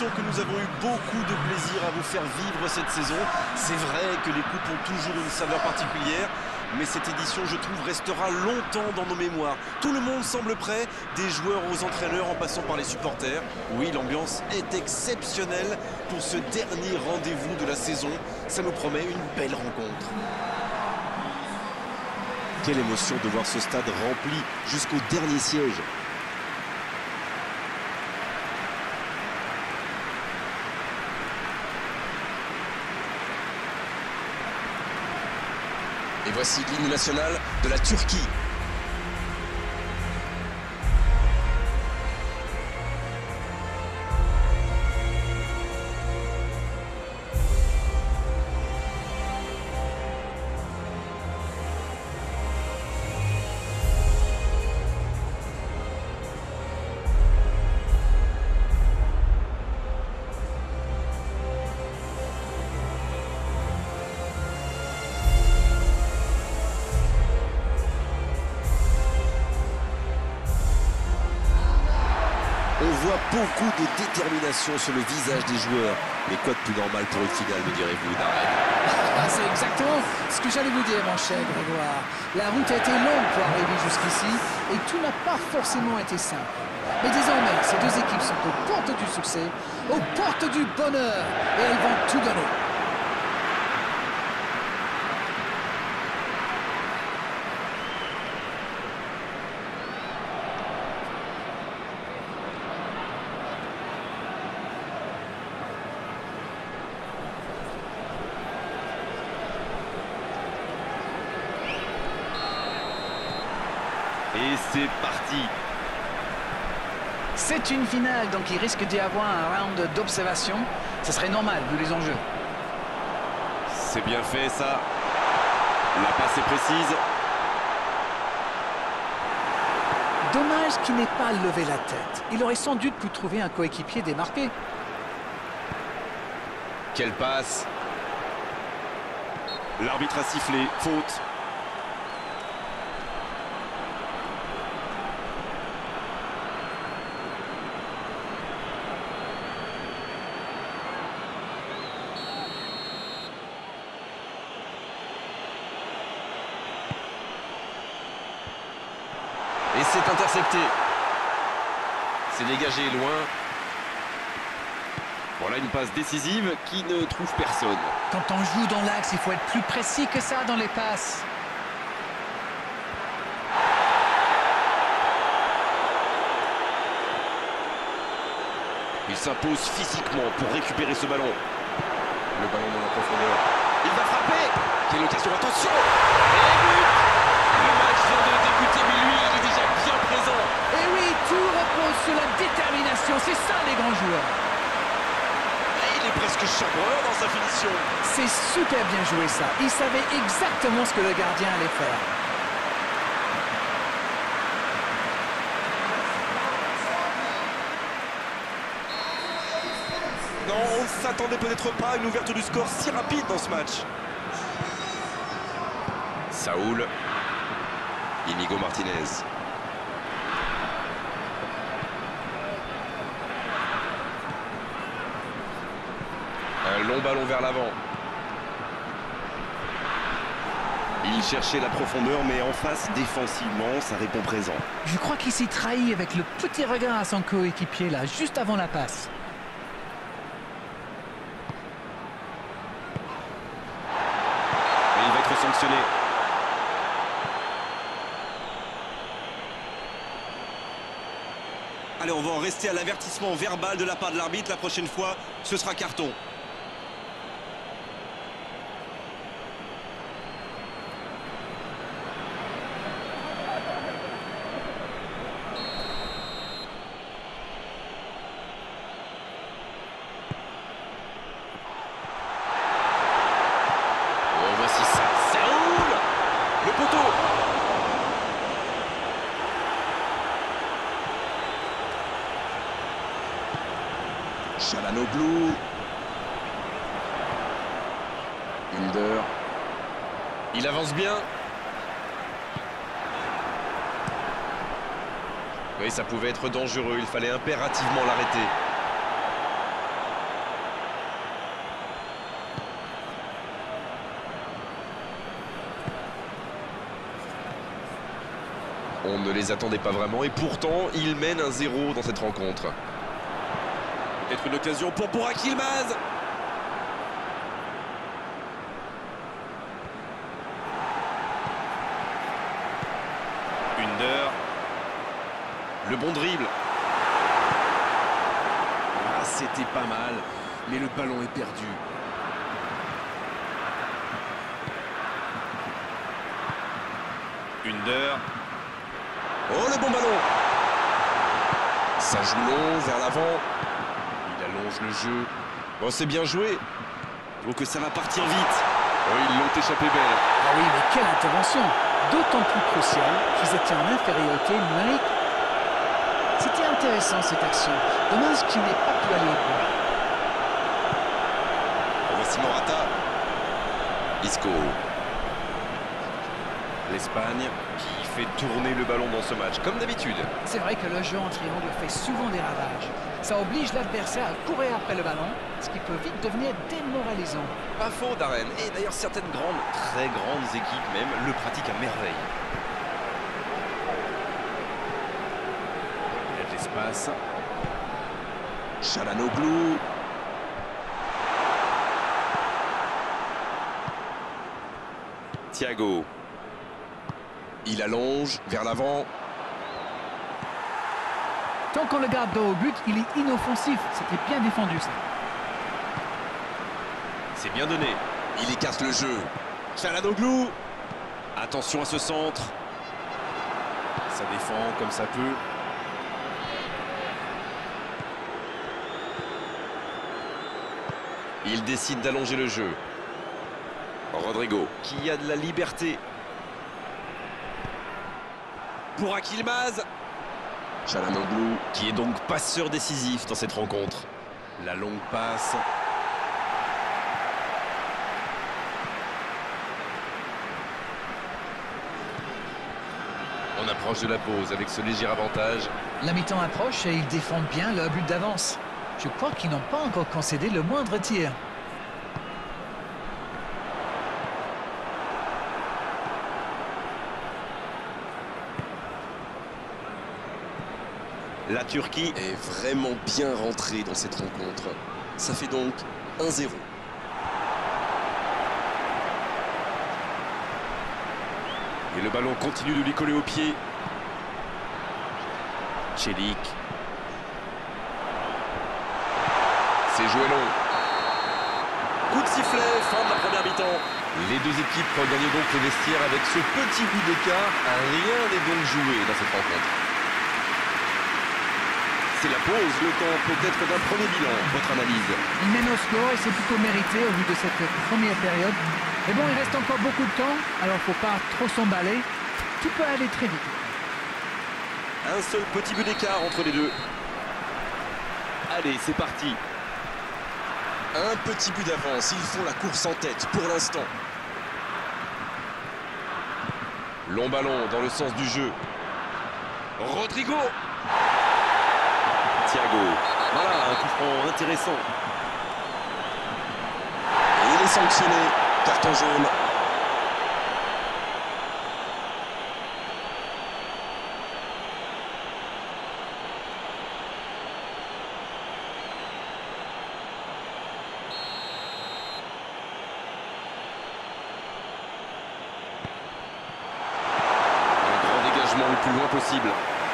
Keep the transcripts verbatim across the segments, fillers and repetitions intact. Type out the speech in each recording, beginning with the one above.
l'impression que nous avons eu beaucoup de plaisir à vous faire vivre cette saison. C'est vrai que les coupes ont toujours une saveur particulière, mais cette édition, je trouve, restera longtemps dans nos mémoires. Tout le monde semble prêt, des joueurs aux entraîneurs en passant par les supporters. Oui, l'ambiance est exceptionnelle pour ce dernier rendez-vous de la saison. Ça nous promet une belle rencontre. Quelle émotion de voir ce stade rempli jusqu'au dernier siège. Et voici l'hymne national de la Turquie. On voit beaucoup de détermination sur le visage des joueurs. Mais quoi de plus normal pour une finale, me direz-vous, Darren? Ah, c'est exactement ce que j'allais vous dire, mon cher Grégoire. La route a été longue pour arriver jusqu'ici et tout n'a pas forcément été simple. Mais désormais, ces deux équipes sont aux portes du succès, aux portes du bonheur, et elles vont tout donner. Et c'est parti. C'est une finale, donc il risque d'y avoir un round d'observation. Ce serait normal, vu les enjeux. C'est bien fait, ça. La passe est précise. Dommage qu'il n'ait pas levé la tête. Il aurait sans doute pu trouver un coéquipier démarqué. Quelle passe. L'arbitre a sifflé. Faute. Et c'est intercepté. C'est dégagé loin. Voilà une passe décisive qui ne trouve personne. Quand on joue dans l'axe, il faut être plus précis que ça dans les passes. Il s'impose physiquement pour récupérer ce ballon. Le ballon dans la profondeur. Il va frapper. Quelle occasion, attention. Et but. Le match vient de débuter, mais lui, il est déjà bien présent. Et oui, tout repose sur la détermination. C'est ça, les grands joueurs. Et il est presque chambreur dans sa finition. C'est super bien joué, ça. Il savait exactement ce que le gardien allait faire. Non, on ne s'attendait peut-être pas à une ouverture du score si rapide dans ce match. Saoul. Inigo Martinez. Un long ballon vers l'avant. Il cherchait la profondeur, mais en face, défensivement, ça répond présent. Je crois qu'il s'y trahit avec le petit regard à son coéquipier, là, juste avant la passe. Et il va être sanctionné. Allez, on va en rester à l'avertissement verbal de la part de l'arbitre. La prochaine fois, ce sera carton. Oh, voici ça. Saoul! Le poteau! Çalhanoğlu. Hilder. Il avance bien. Oui, ça pouvait être dangereux. Il fallait impérativement l'arrêter. On ne les attendait pas vraiment et pourtant, ils mènent un zéro dans cette rencontre. Peut-être une occasion pour Burak Yilmaz. Under. Le bon dribble. Ah, c'était pas mal, mais le ballon est perdu. Under. Oh, le bon ballon. Ça joue long vers l'avant. Il allonge le jeu. Bon, c'est bien joué. Donc ça va partir vite. Oh, ils l'ont échappé belle. Ah oui, mais quelle intervention! D'autant plus cruciale qu'ils étaient en infériorité numérique. C'était intéressant cette action. Dommage qu'il n'ait pas pu aller au bout. Voici Morata. Isco. L'Espagne qui fait tourner le ballon dans ce match, comme d'habitude. C'est vrai que le jeu en triangle fait souvent des ravages. Ça oblige l'adversaire à courir après le ballon, ce qui peut vite devenir démoralisant. Pas faux, Darren. Et d'ailleurs, certaines grandes, très grandes équipes même, le pratiquent à merveille. Il y a de l'espace. Çalhanoğlu. Thiago. Il allonge vers l'avant. Tant qu'on le garde dos au but, il est inoffensif. C'était bien défendu, ça. C'est bien donné. Il écarte le jeu. Çalhanoğlu. Attention à ce centre. Ça défend comme ça peut. Il décide d'allonger le jeu. Rodrigo, qui a de la liberté. Burak Yilmaz. Çalhanoğlu, qui est donc passeur décisif dans cette rencontre. La longue passe. On approche de la pause avec ce léger avantage. La mi-temps approche et ils défendent bien leur but d'avance. Je crois qu'ils n'ont pas encore concédé le moindre tir. La Turquie est vraiment bien rentrée dans cette rencontre. Ça fait donc un zéro. Et le ballon continue de lui coller au pied. Çelik. C'est joué long. Coup de sifflet, fin de la première mi-temps. Les deux équipes regagnent donc le vestiaire avec ce petit bout d'écart. Rien n'est donc joué dans cette rencontre. C'est la pause, le temps peut-être d'un premier bilan. Votre analyse? Ils mènent au score et c'est plutôt mérité au vu de cette première période. Mais bon, il reste encore beaucoup de temps, alors il ne faut pas trop s'emballer. Tout peut aller très vite. Un seul petit but d'écart entre les deux. Allez, c'est parti. Un petit but d'avance, ils font la course en tête pour l'instant. Long ballon dans le sens du jeu. Rodrigo. Thiago. Voilà, un coup franc intéressant. Et il est sanctionné. Carton jaune. Un grand dégagement le plus loin possible.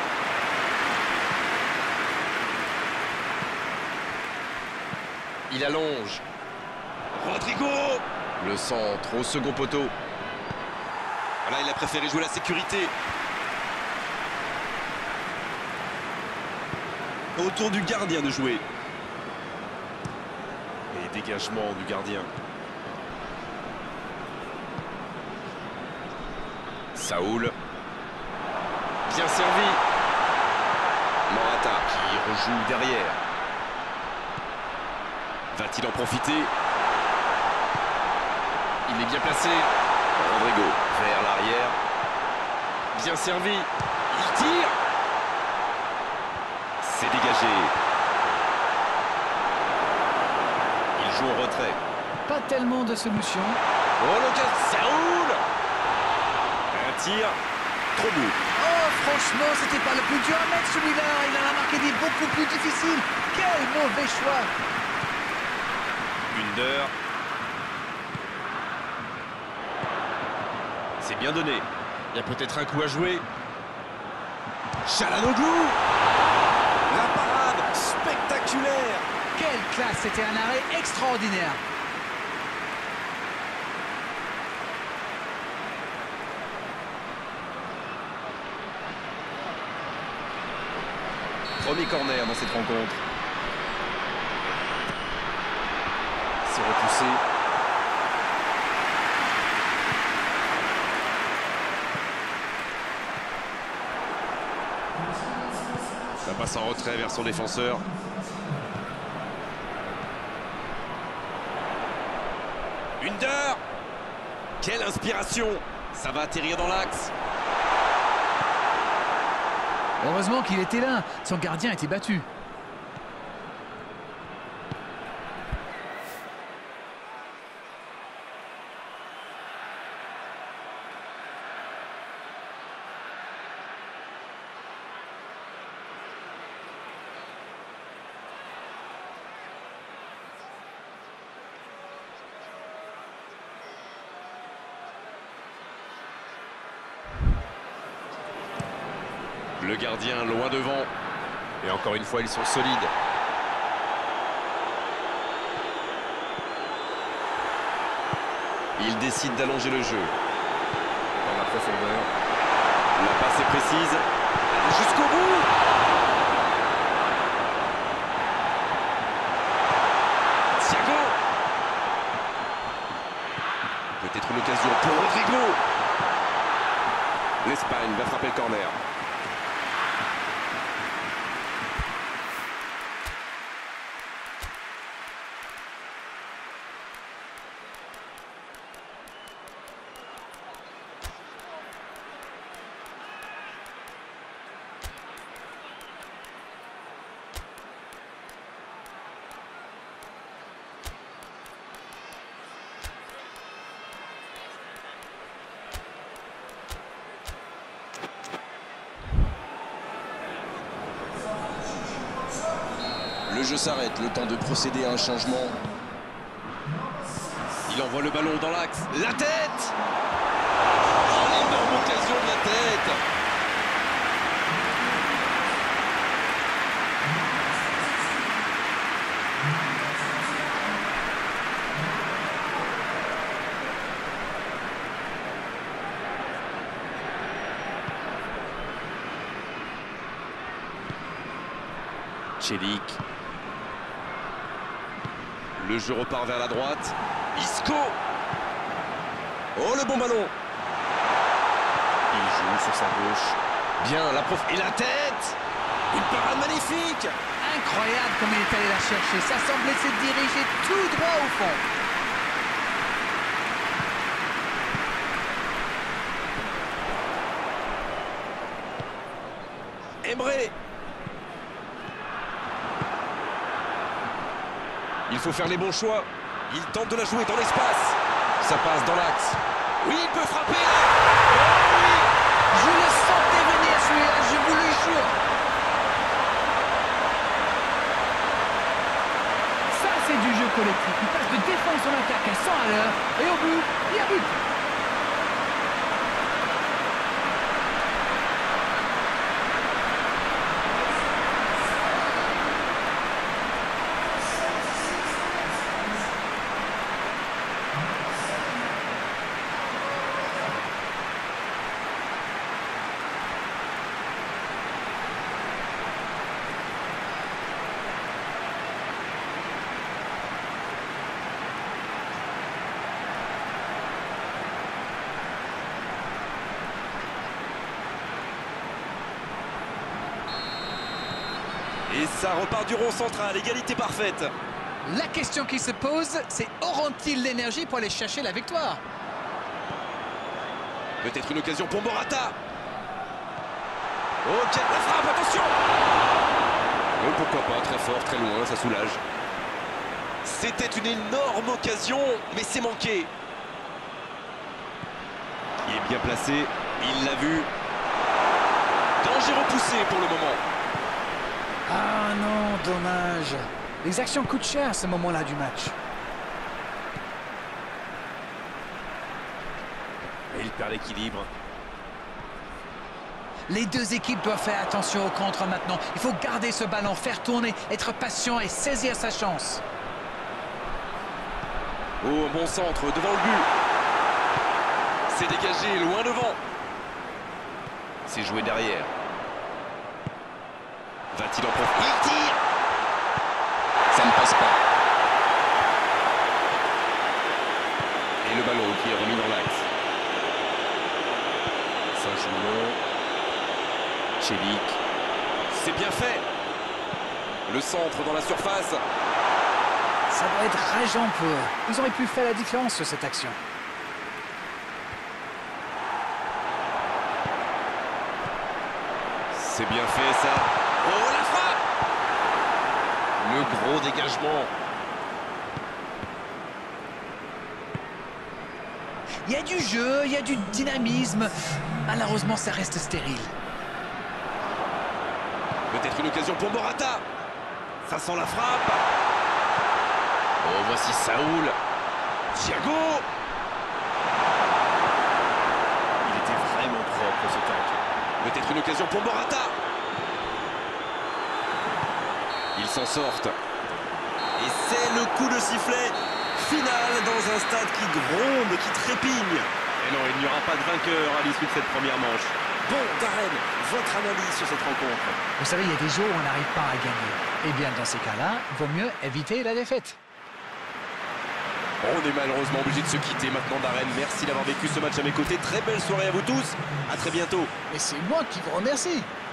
Il allonge. Rodrigo. Le centre au second poteau. Voilà, il a préféré jouer la sécurité. Autour du gardien de jouer. Et dégagement du gardien. Saoul. Bien servi. Morata qui rejoue derrière. Va-t-il en profiter? Il est bien placé. Rodrigo vers l'arrière. Bien servi. Il tire. C'est dégagé. Il joue en retrait. Pas tellement de solutions. Oh, l'occasion. Saoul. Un tir. Trop beau. Oh, franchement, c'était pas le plus dur à mettre celui-là. Il en a marqué des beaucoup plus difficiles. Quel mauvais choix. Under. C'est bien donné. Il y a peut-être un coup à jouer. Çalhanoğlu. La parade spectaculaire. Quelle classe, c'était un arrêt extraordinaire. Premier corner dans cette rencontre. C'est repoussé. Ça passe en retrait vers son défenseur. Under. Quelle inspiration. Ça va atterrir dans l'axe. Heureusement qu'il était là. Son gardien était battu. Le gardien loin devant. Et encore une fois, ils sont solides. Il décide d'allonger le jeu. Dans la profondeur. La passe est précise. Jusqu'au bout. Thiago. Peut-être une occasion pour Rodrigo. L'Espagne va frapper le corner. Le jeu s'arrête, le temps de procéder à un changement. Il envoie le ballon dans l'axe. La tête! Oh, l'énorme occasion de la tête! Čelik. Le jeu repart vers la droite. Isco. Oh, le bon ballon. Il joue sur sa gauche. Bien, la prof. Et la tête. Une parade magnifique. Incroyable comme il est allé la chercher. Ça semblait se diriger tout droit au fond. Emre. Il faut faire les bons choix. Il tente de la jouer dans l'espace. Ça passe dans l'axe. Oui, il peut frapper. Oh, oui. Je le sentais venir celui-là, je vous le jure. Ça, c'est du jeu collectif. Il passe de défense en attaque à cent à l'heure. Et au bout, il y a but. Et ça repart du rond central, égalité parfaite. La question qui se pose, c'est auront-ils l'énergie pour aller chercher la victoire? Peut-être une occasion pour Morata. Oh, quelle la frappe, attention. Oh, pourquoi pas, très fort, très loin, ça soulage. C'était une énorme occasion, mais c'est manqué. Il est bien placé, il l'a vu. Danger repoussé pour le moment. Ah non, dommage. Les actions coûtent cher à ce moment-là du match. Et il perd l'équilibre. Les deux équipes doivent faire attention au contre maintenant. Il faut garder ce ballon, faire tourner, être patient et saisir sa chance. Oh, un bon centre devant le but. C'est dégagé, loin devant. C'est joué derrière. Va-t-il en profiter? Il tire. Ça ne passe pas. Et le ballon qui est remis dans l'axe. Ça joue long. Chelik. C'est bien fait. Le centre dans la surface. Ça doit être rageant pour eux. Ils auraient pu faire la différence sur cette action. C'est bien fait ça. Oh la frappe! Le gros dégagement. Il y a du jeu, il y a du dynamisme. Malheureusement, ça reste stérile. Peut-être une occasion pour Morata. Ça sent la frappe. Oh, voici Saoul. Thiago. Il était vraiment propre ce tacle. Peut-être une occasion pour Morata. Ils s'en sortent. Et c'est le coup de sifflet final dans un stade qui gronde, qui trépigne. Et non, il n'y aura pas de vainqueur à l'issue de cette première manche. Bon, Darren, votre analyse sur cette rencontre? Vous savez, il y a des jours où on n'arrive pas à gagner. Eh bien, dans ces cas-là, il vaut mieux éviter la défaite. On est malheureusement obligé de se quitter maintenant, Darren. Merci d'avoir vécu ce match à mes côtés. Très belle soirée à vous tous. À très bientôt. Et c'est moi qui vous remercie.